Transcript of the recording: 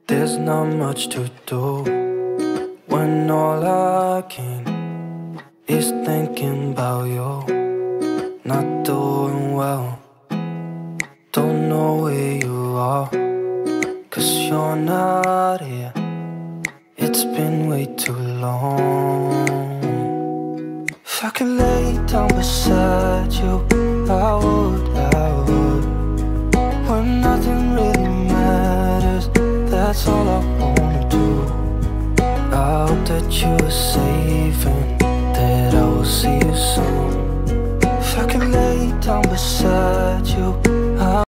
There's not much to do when all I can is thinking about you. Not doing well, don't know where you are, 'cause you're not here. It's been way too long. If I could lay down beside you, I would, when nothing really matters, that's all I wanna do. I hope that you are safe and that I will see you soon. If I could lay down beside you,